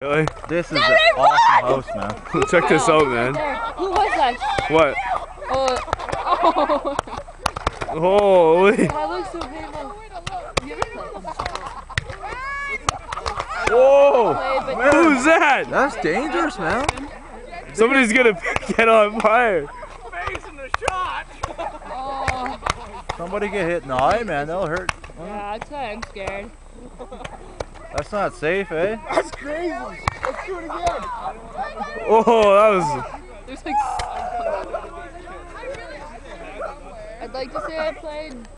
Really? This is an awesome house, man. Check this out, man. Who was that? What? Oh. Holy. That looks so beautiful. You ever played? Whoa! But Who's that? That's dangerous, man. Somebody's gonna get on fire. oh. Somebody get hit in the eye, man. That'll hurt. Yeah, that's why I'm scared. That's not safe, eh? That's crazy. Let's do it again. Oh, that was. There's like. I'd like to say I played